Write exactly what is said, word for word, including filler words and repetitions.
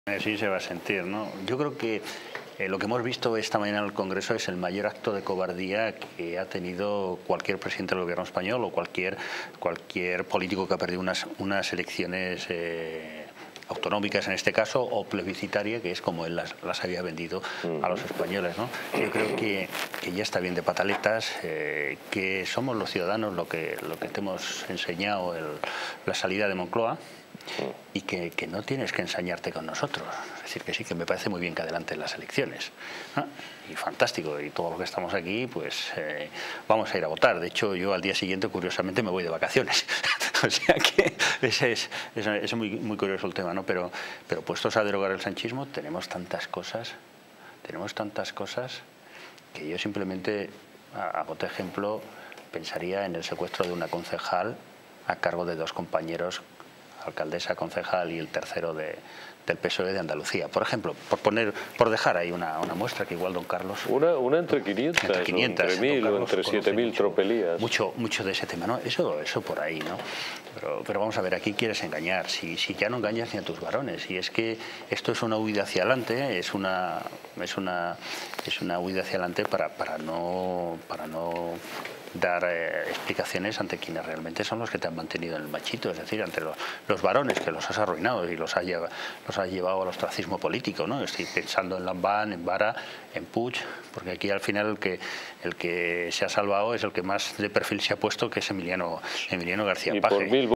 Sí se va a sentir, ¿no? Yo creo que eh, lo que hemos visto esta mañana en el Congreso es el mayor acto de cobardía que ha tenido cualquier presidente del gobierno español o cualquier, cualquier político que ha perdido unas, unas elecciones eh, autonómicas en este caso, o plebiscitaria, que es como él las, las había vendido a los españoles, ¿no? Yo creo que, que ya está bien de pataletas, eh, que somos los ciudadanos lo que, lo que te hemos enseñado el, la salida de Moncloa, y que, que no tienes que ensañarte con nosotros. Es decir, que sí, que me parece muy bien que adelanten las elecciones, ¿no? Y fantástico, y todos los que estamos aquí, pues eh, vamos a ir a votar. De hecho, yo al día siguiente, curiosamente, me voy de vacaciones. O sea que ese es, es, es muy, muy curioso el tema, ¿no? Pero, pero puestos a derogar el sanchismo, tenemos tantas cosas, tenemos tantas cosas, que yo simplemente, a, a bote ejemplo, pensaría en el secuestro de una concejal a cargo de dos compañeros, alcaldesa, concejal y el tercero de, del P S O E de Andalucía. Por ejemplo, por poner, por dejar ahí una, una muestra que igual don Carlos... Una, una entre quinientas, entre, quinientas, o entre mil o entre siete mil tropelías. Mucho, mucho de ese tema, ¿no? Eso, eso por ahí, ¿no? Pero, pero vamos a ver, aquí quieres engañar. Si, si ya no engañas ni a tus varones. Y es que esto es una huida hacia adelante, es una, es una, es una huida hacia adelante para, para no... Para no dar eh, explicaciones ante quienes realmente son los que te han mantenido en el machito, es decir, ante los, los varones que los has arruinado y los has, lleva, los has llevado al ostracismo político, ¿no? Estoy pensando en Lambán, en Vara, en Puig, porque aquí al final el que, el que se ha salvado es el que más de perfil se ha puesto, que es Emiliano, Emiliano García Paje.